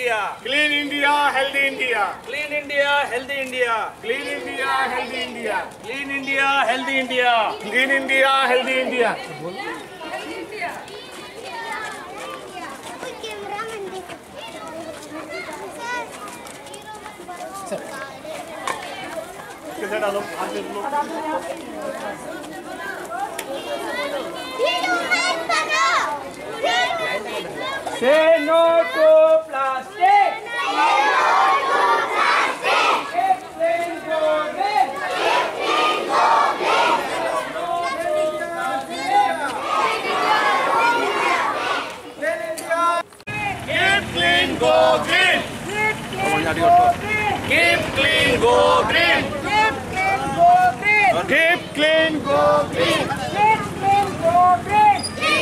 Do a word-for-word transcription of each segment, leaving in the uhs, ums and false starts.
India. Clean India, healthy India. Clean India, healthy India. Clean India, healthy India. Clean India, healthy India. Clean India, healthy India. कैसे डालो? हाथ से लो। Say no to plastic. Keep clean, go green. Keep clean, go green. Keep clean, go green. Keep clean, go green. Keep clean, go green. Keep clean, go green. Keep clean, go green.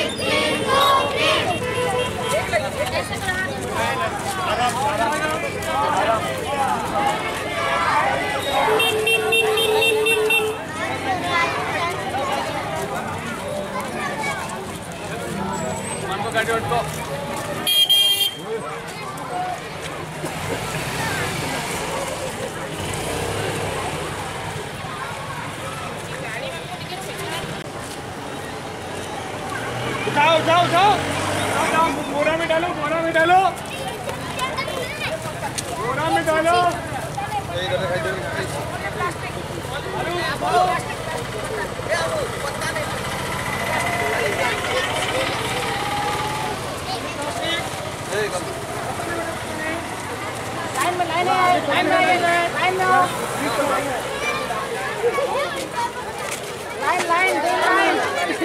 మనకు గడ్డి పట్టుకో. उठाओ उठाओ उठाओ उठाओ बोरा में डालो बोरा में डालो बोरा में डालो लाइन में लाइन है लाइन में लाइन में लाइन लाइन दो लाइन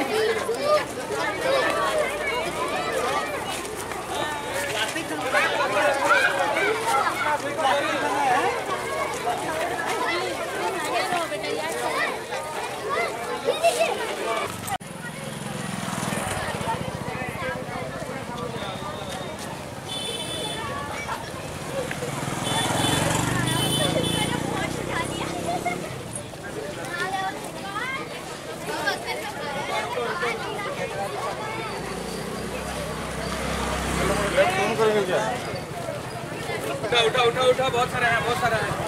उठा उठा उठा उठा बहुत सारे हैं बहुत सारे हैं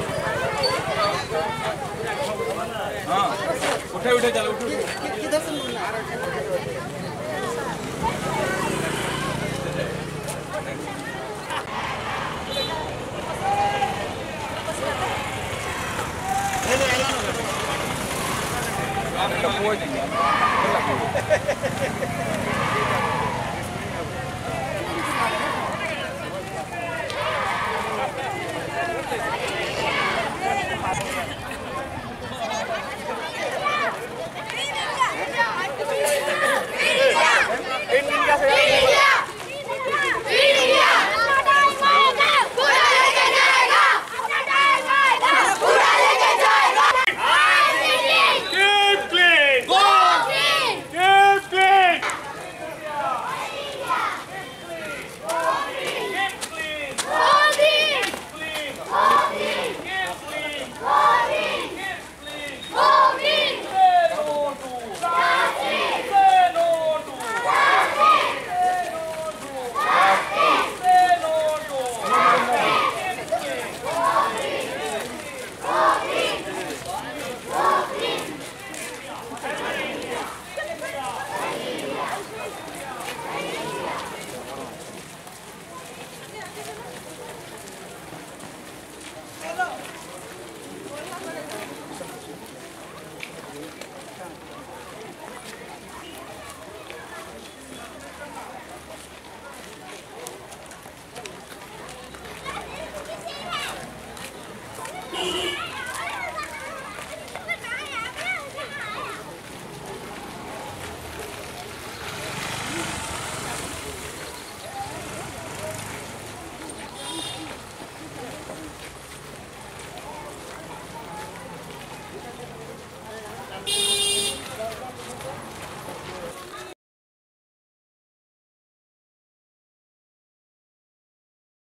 हाँ उठे उठे चलो उठो किधर से आप